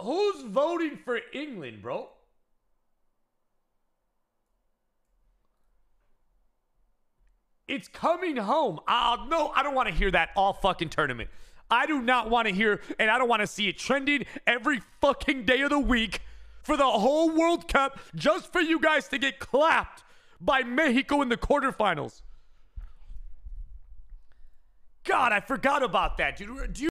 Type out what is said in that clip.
Who's voting for England, bro? It's coming home. No, I don't want to hear that all fucking tournament. I do not want to hear, and I don't want to see it trending every fucking day of the week for the whole World Cup just for you guys to get clapped by Mexico in the quarterfinals. God, I forgot about that, dude. Do you